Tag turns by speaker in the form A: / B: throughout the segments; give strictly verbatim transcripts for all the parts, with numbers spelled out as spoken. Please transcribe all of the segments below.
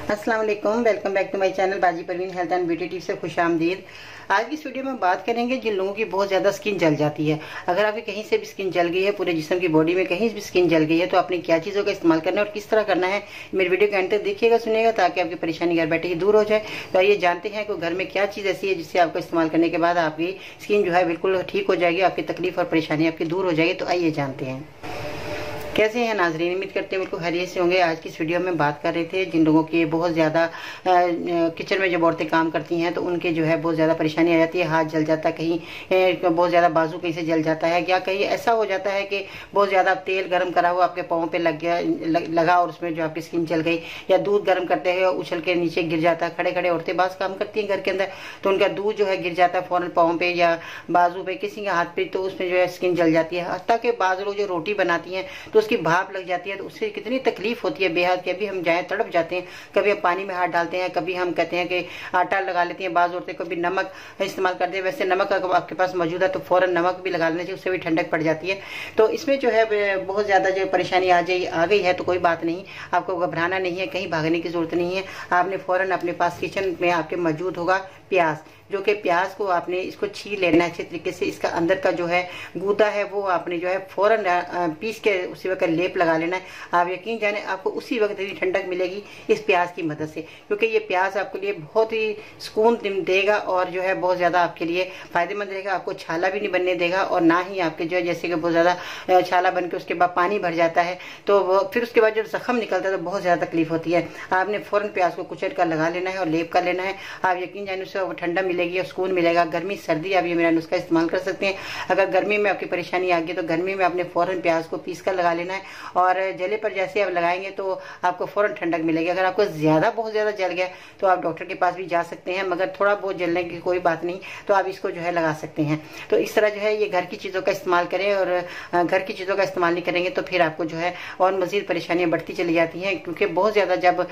A: अस्सलाम वालेकुम, welcome back to my channel Baji Parveen health and beauty tips से खुश आमदीद। आज की इस वीडियो में बात करेंगे जिन लोगों की बहुत ज़्यादा स्किन जल जाती है। अगर आपकी कहीं से भी स्किन जल गई है, पूरे जिस्म की बॉडी में कहीं भी स्किन जल गई है, तो आपने क्या चीज़ों का इस्तेमाल करना है और किस तरह करना है, मेरे वीडियो के एंड तक देखिएगा, सुनिएगा, ताकि आपकी परेशानी घर बैठे ही दूर हो जाए। तो आइए जानते हैं कि घर में क्या चीज़ ऐसी है जिससे आपको इस्तेमाल करने के बाद आपकी स्किन जो है बिल्कुल ठीक हो जाएगी, आपकी तकलीफ और परेशानी आपकी दूर हो जाएगी। तो आइए जानते हैं। कैसे हैं नाजरीन, उम्मीद करते हैं बिल्कुल खैरियत से होंगे। आज की इस वीडियो में बात कर रहे थे जिन लोगों की बहुत ज़्यादा किचन में जब औरतें काम करती हैं तो उनके जो है बहुत ज़्यादा परेशानी आ जाती है, हाथ जल जाता है, कहीं बहुत ज़्यादा बाजू कहीं से जल जाता है, या कहीं ऐसा हो जाता है कि बहुत ज़्यादा तेल गर्म करा हुआ आपके पाँव पे लग गया लग, लगा और उसमें जो आपकी स्किन जल गई, या दूध गर्म करते हैं उछल के नीचे गिर जाता है। खड़े खड़े औरतें बास काम करती हैं घर के अंदर, तो उनका दूध जो है गिर जाता है फ़ौरन पाँव पे या बाजू पे, किसी के हाथ पे, तो उसमें जो है स्किन जल जाती है। हत्ता के बाज़ लोग जो रोटी बनाती हैं तो उसकी भाप लग जाती है, तो उससे कितनी तकलीफ होती है बेहद कि अभी हम जाए तड़प जाते हैं। कभी हम पानी में हाथ डालते हैं, कभी हम कहते हैं कि आटा लगा लेते हैं, बाज़ औरतें कभी नमक इस्तेमाल करते हैं। वैसे नमक अगर आपके पास मौजूद है तो फौरन नमक भी लगा लेना चाहिए, उससे भी ठंडक पड़ जाती है। तो इसमें जो है बहुत ज़्यादा जो परेशानी आ जाए आ गई है तो कोई बात नहीं, आपको घबराना नहीं है, कहीं भागने की जरूरत नहीं है। आपने फौरन अपने पास किचन में आपके मौजूद होगा प्याज, जो कि प्याज को आपने इसको छील लेना है अच्छे तरीके से। इसका अंदर का जो है गूदा है वो आपने जो है फौरन पीस के उसी वक्त लेप लगा लेना है। आप यकीन जाने आपको उसी वक्त इतनी ठंडक मिलेगी इस प्याज की मदद से, क्योंकि ये प्याज आपके लिए बहुत ही सुकून देगा और जो है बहुत ज़्यादा आपके लिए फ़ायदेमंद रहेगा। आपको छाला भी नहीं बनने देगा और ना ही आपके जो है जैसे कि बहुत ज़्यादा छाला बन के उसके बाद पानी भर जाता है तो फिर उसके बाद जब जख्म निकलता है तो बहुत ज़्यादा तकलीफ होती है। आपने फ़ौरन प्याज को कुचल कर लगा लेना है और लेप कर लेना है। आप यकीन जाने उससे ठंडा मिलेगी और सुकून मिलेगा। गर्मी सर्दी आप ये मेरा नुस्खा इस्तेमाल कर सकते हैं। अगर गर्मी में आपकी परेशानी आ गई तो गर्मी में आपने फौरन प्याज को पीस कर लगा लेना है और जले पर जैसे आप लगाएंगे तो आपको फौरन ठंडक मिलेगी। अगर आपको ज़्यादा बहुत ज़्यादा जल गया तो आप डॉक्टर के पास भी जा सकते हैं, मगर थोड़ा बहुत जलने की कोई बात नहीं, तो आप इसको जो है लगा सकते हैं। तो इस तरह जो है ये घर की चीज़ों का इस्तेमाल करें, और घर की चीज़ों का इस्तेमाल नहीं करेंगे तो फिर आपको जो है और मज़ीद परेशानियाँ बढ़ती चली जाती हैं, क्योंकि बहुत ज़्यादा जब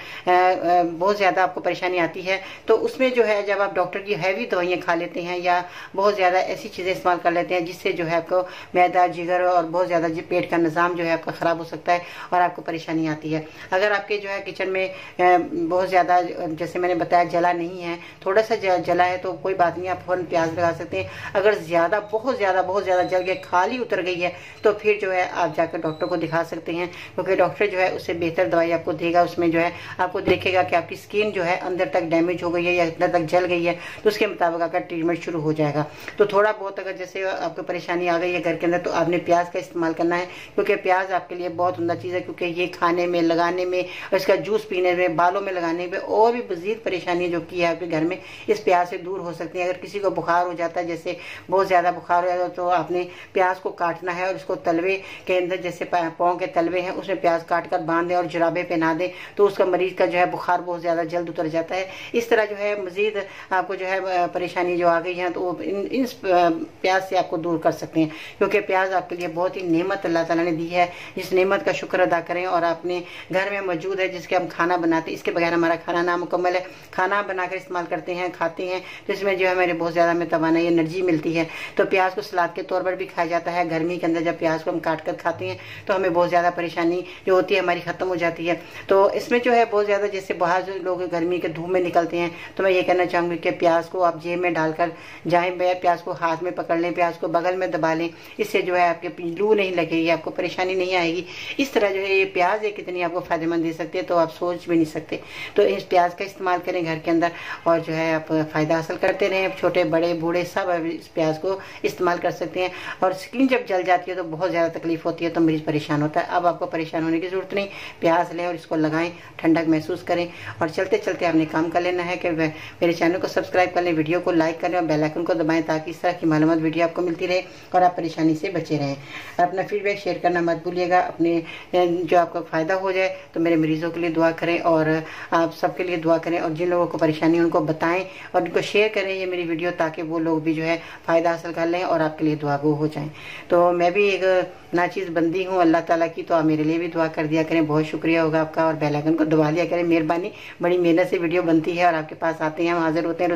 A: बहुत ज़्यादा आपको परेशानी आती है तो उसमें जो है जब आप डॉक्टर की हैवी दवाइयाँ खा लेते हैं या बहुत ज़्यादा ऐसी चीज़ें इस्तेमाल कर लेते हैं जिससे जो है आपको मैदा, जिगर और बहुत ज़्यादा पेट का निज़ाम जो है आपका ख़राब हो सकता है और आपको परेशानी आती है। अगर आपके जो है किचन में बहुत ज़्यादा जैसे मैंने बताया जला नहीं है, थोड़ा सा जला है तो कोई बात नहीं, आप फ़ौरन प्याज लगा सकते हैं। अगर ज़्यादा बहुत ज़्यादा बहुत ज़्यादा जल गया, खाली उतर गई है, तो फिर जो है आप जाकर डॉक्टर को दिखा सकते हैं, क्योंकि डॉक्टर जो है उससे बेहतर दवाई आपको देगा। उसमें जो है आपको देखेगा कि आपकी स्किन जो है अंदर तक डैमेज हो गई है या अंदर तक जल गई है, तो उसके मुताबिक आपका ट्रीटमेंट शुरू हो जाएगा। तो थोड़ा बहुत अगर जैसे आपको परेशानी आ गई है घर के अंदर तो आपने प्याज का इस्तेमाल करना है, क्योंकि प्याज आपके लिए बहुत उम्दा चीज़ है, क्योंकि ये खाने में, लगाने में, और इसका जूस पीने में, बालों में लगाने में और भी मज़ीद परेशानी जो की है आपके घर में इस प्याज से दूर हो सकती है। अगर किसी को बुखार हो जाता है, जैसे बहुत ज़्यादा बुखार हो जाता है, तो आपने प्याज को काटना है और उसको तलवे के अंदर, जैसे पाँव के तलवे हैं उसमें प्याज काट कर बांध दें और जुराबे पहना दें, तो उसका मरीज का जो है बुखार बहुत ज़्यादा जल्द उतर जाता है। इस तरह जो है मज़ीद आपको जो है परेशानी जो आ गई है तो इन, इन प्याज से आपको दूर कर सकते हैं, क्योंकि प्याज आपके लिए बहुत ही नेमत अल्लाह ताला ने दी है। जिस नेमत का शुक्र अदा करें और अपने घर में मौजूद है जिसके हम खाना बनाते हैं, इसके बगैर हमारा खाना नामुकम्मल है। खाना बनाकर इस्तेमाल करते हैं, खाते हैं, जिसमें जो है हमें बहुत ज़्यादा में तवानाई एनर्जी मिलती है। तो प्याज को सलाद के तौर पर भी खाया जाता है। गर्मी के अंदर जब प्याज को हम काट कर खाते हैं तो हमें बहुत ज़्यादा परेशानी जो होती है हमारी ख़त्म हो जाती है। तो इसमें जो है बहुत ज़्यादा जैसे बाहर जो लोग गर्मी के धूप में निकलते हैं तो मैं ये कहना चाहूँगी कि प्याज को आप जेब में डालकर जाएँ, प्याज को हाथ में पकड़ लें, प्याज को बगल में दबा लें, इससे जो है आपके लू नहीं लगेगी, आपको परेशानी नहीं आएगी। इस तरह जो है ये प्याज एक कितनी आपको फायदेमंद दे सकती है तो आप सोच भी नहीं सकते। तो इस प्याज का इस्तेमाल करें घर के अंदर और जो है आप फ़ायदा हासिल करते रहें। छोटे बड़े बूढ़े सब इस प्याज को इस्तेमाल कर सकते हैं। और स्किन जब जल जाती है तो बहुत ज़्यादा तकलीफ होती है तो मरीज परेशान होता है। अब आपको परेशान होने की ज़रूरत नहीं, प्याज लें और इसको लगाएं, ठंडक महसूस करें और चलते चलते आपने काम कर लेना है कि मेरे चैनल को सब्सक्राइब कर लें, वीडियो को लाइक करें और बेल आइकन को दबाएं, ताकि इस तरह की मालूमात वीडियो आपको मिलती रहे और आप परेशानी से बचे रहें। और अपना फीडबैक शेयर करना मत भूलिएगा। अपने जो आपका फ़ायदा हो जाए तो मेरे मरीज़ों के लिए दुआ करें और आप सबके लिए दुआ करें, और जिन लोगों को परेशानी उनको बताएं और उनको शेयर करें ये मेरी वीडियो, ताकि वो लोग भी जो है फ़ायदा हासिल कर लें और आपके लिए दुआ गो हो जाएं। तो मैं भी एक नाचीज़ बंदी हूँ अल्लाह ताला की, तो आप मेरे लिए भी दुआ कर दिया करें, बहुत शुक्रिया होगा आपका। और बेल आइकन को दबा दिया करें, मेहरबानी। बड़ी मेहनत से वीडियो बनती है और आपके पास आते हैं, हम हाजिर होते हैं रोज़ाना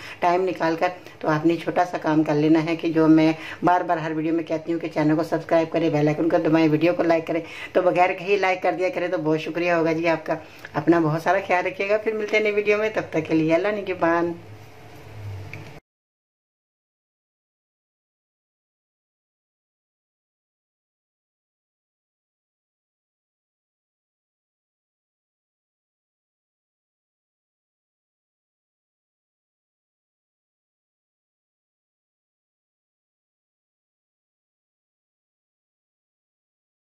A: टाइम निकाल कर, तो आपने छोटा सा काम कर लेना है कि जो मैं बार बार हर वीडियो में कहती हूँ कि चैनल को सब्सक्राइब करें, बेल आइकन को दबाएं, वीडियो को लाइक करें। तो बगैर कहीं लाइक कर दिया करें तो बहुत शुक्रिया होगा जी आपका। अपना बहुत सारा ख्याल रखिएगा, फिर मिलते हैं नई वीडियो में, तब तक के लिए अल्लाह निगहबान।